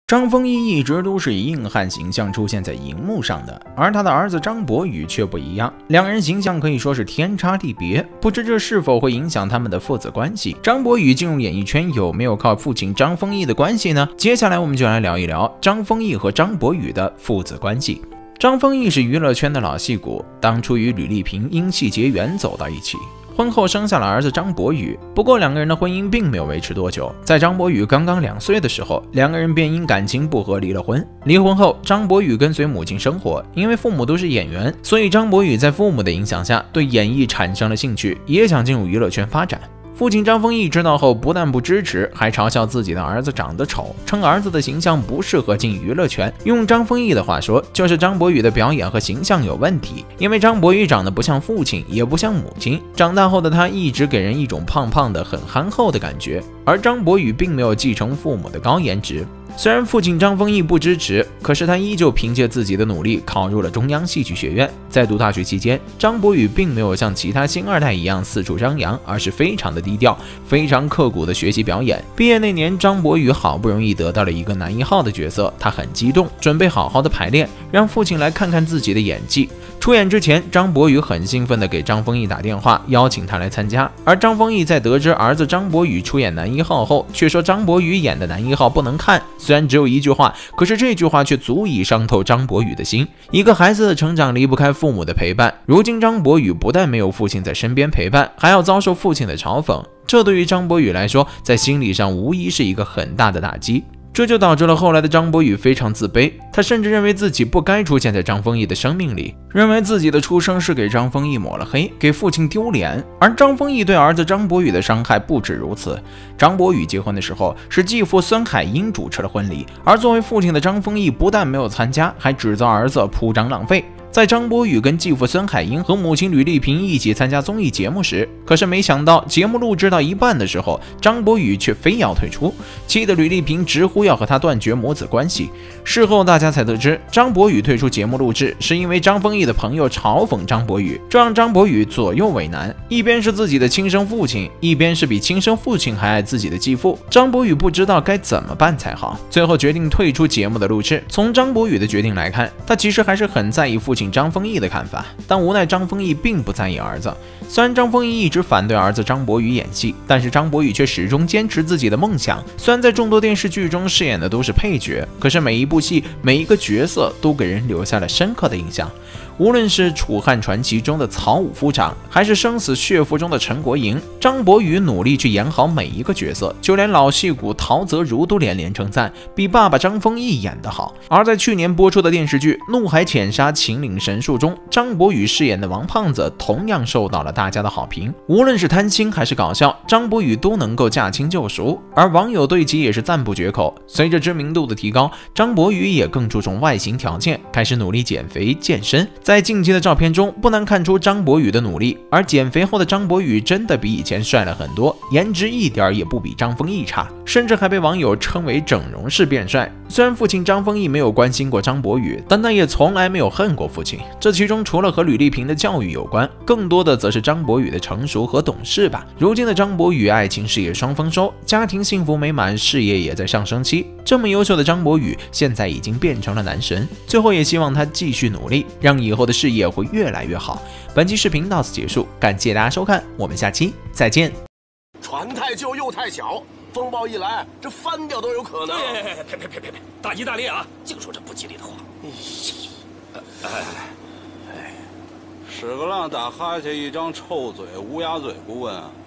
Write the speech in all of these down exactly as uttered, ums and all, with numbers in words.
张丰毅一直都是以硬汉形象出现在荧幕上的，而他的儿子张博宇却不一样，两人形象可以说是天差地别。不知这是否会影响他们的父子关系？张博宇进入演艺圈有没有靠父亲张丰毅的关系呢？接下来我们就来聊一聊张丰毅和张博宇的父子关系。张丰毅是娱乐圈的老戏骨，当初与吕丽萍因戏结缘走到一起。婚后生下了儿子张博宇，不过两个人的婚姻并没有维持多久。在张博宇刚刚两岁的时候，两个人便因感情不和离了婚。离婚后，张博宇跟随母亲生活，因为父母都是演员，所以张博宇在父母的影响下对演艺产生了兴趣，也想进入娱乐圈发展。父亲张丰毅知道后，不但不支持，还嘲笑自己的儿子长得丑，称儿子的形象不适合进娱乐圈。用张丰毅的话说，就是张博宇的表演和形象有问题。因为张博宇长得不像父亲，也不像母亲，长大后的他一直给人一种胖胖的、很憨厚的感觉，而张博宇并没有继承父母的高颜值。虽然父亲张丰毅不支持，可是他依旧凭借自己的努力考入了中央戏剧学院。在读大学期间，张博宇并没有像其他星二代一样四处张扬，而是非常的低调，非常刻苦的学习表演。毕业那年，张博宇好不容易得到了一个男一号的角色，他很激动，准备好好的排练，让父亲来看看自己的演技。出演之前，张博宇很兴奋地给张丰毅打电话，邀请他来参加。而张丰毅在得知儿子张博宇出演男一号后，却说张博宇演的男一号不能看。虽然只有一句话，可是这句话却足以伤透张博宇的心。一个孩子的成长离不开父母的陪伴，如今张博宇不但没有父亲在身边陪伴，还要遭受父亲的嘲讽，这对于张博宇来说，在心理上无疑是一个很大的打击。这就导致了后来的张博宇非常自卑，他甚至认为自己不该出现在张丰毅的生命里，认为自己的出生是给张丰毅抹了黑，给父亲丢脸。而张丰毅对儿子张博宇的伤害不止如此。张博宇结婚的时候，是继父孙海英主持了婚礼，而作为父亲的张丰毅不但没有参加，还指责儿子铺张浪费。在张博宇跟继父孙海英和母亲吕丽萍一起参加综艺节目时，可是没想到节目录制到一半的时候，张博宇却非要退出，气得吕丽萍直呼要和他断绝母子关系。事后大家才得知，张博宇退出节目录制是因为张丰毅的朋友嘲讽张博宇，这让张博宇左右为难，一边是自己的亲生父亲，一边是比亲生父亲还爱自己的继父。张博宇不知道该怎么办才好，最后决定退出节目的录制。从张博宇的决定来看，他其实还是很在意父亲张丰毅的看法，但无奈张丰毅并不在意儿子。虽然张丰毅一直反对儿子张博宇演戏，但是张博宇却始终坚持自己的梦想。虽然在众多电视剧中饰演的都是配角，可是每一部戏每一个角色都给人留下了深刻的印象。无论是《楚汉传奇》中的曹武夫长，还是《生死血夫》中的陈国营，张博宇努力去演好每一个角色，就连老戏骨陶泽如都连连称赞比爸爸张丰毅演得好。而在去年播出的电视剧《怒海潜沙秦岭神树》中，张博宇饰演的王胖子同样受到了大家的好评。无论是贪心还是搞笑，张博宇都能够驾轻就熟，而网友对其也是赞不绝口。随着知名度的提高，张博宇也更注重外形条件，开始努力减肥健身。在近期的照片中，不难看出张博宇的努力，而减肥后的张博宇真的比以前帅了很多，颜值一点也不比张丰毅差，甚至还被网友称为整容式变帅。虽然父亲张丰毅没有关心过张博宇，但他也从来没有恨过父亲。这其中除了和吕丽萍的教育有关，更多的则是张博宇的成熟和懂事吧。如今的张博宇爱情事业双丰收，家庭幸福美满，事业也在上升期。这么优秀的张博宇现在已经变成了男神，最后也希望他继续努力，让以后的事业会越来越好。本期视频到此结束，感谢大家收看，我们下期再见。 船太旧又太小，风暴一来，这翻掉都有可能。 哎，呸呸呸呸呸！大吉大利啊！净说这不吉利的话。 哎哎，屎壳郎打哈欠一张臭嘴，乌鸦嘴。顾问啊，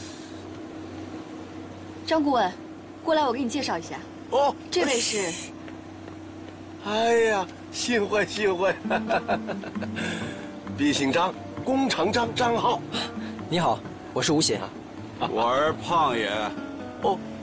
张顾问，过来，我给你介绍一下。 哦， 这位是。 哎呀，幸会幸会。毕姓张，工厂张张浩。 你好，我是吴显。 我儿胖爷。 哦